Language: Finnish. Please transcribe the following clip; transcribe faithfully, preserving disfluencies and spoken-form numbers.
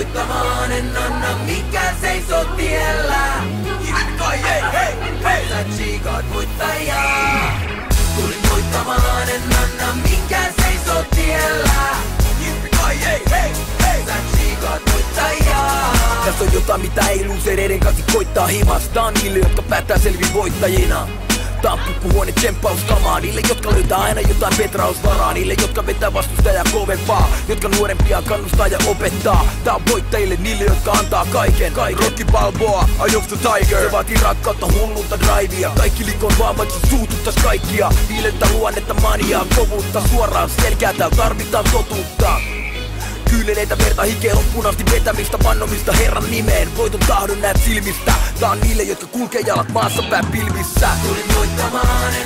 voittamaan, en anna mikään seisoo tiellä. Jipkai, hei, hei, hei! Sä tsiikaat voittajaa. Tulin voittamaan, en anna mikään seisoo tiellä. Jipkai, hei, hei, hei! Sä tsiikaat voittajaa. Tässä on jotain mitä ei luusereiden kanssa koittaa himas. Tää on niille jotka päättää selvin voittajina. Tää on puppuhuone tsemppauskamaa. Niille jotka löytää aina jotain petrausvaraa. Niille jotka vetää vastustajaa kovempaa. Jotka nuorempia kannustaa ja opettaa. Tää on voittajille niille jotka antaa kaiken, kaiken. Rocky Balboa, Eye of the Tiger. Se vaatii rakkautta, hullunta drivea. Kaikki likon vaan vaikka suututtais kaikkia. Viilettä luonnetta, maniaa, kovuutta. Suoraan selkää täällä tarvitaan totuutta. Kyyleneitä verta hikeä loppuun asti vetämistä, vannomista Herran nimeen. Voiton tahdon näet silmistä. Tää on niille jotka kulkee jalat maassa pää pilvissä. Tulin voittamaan,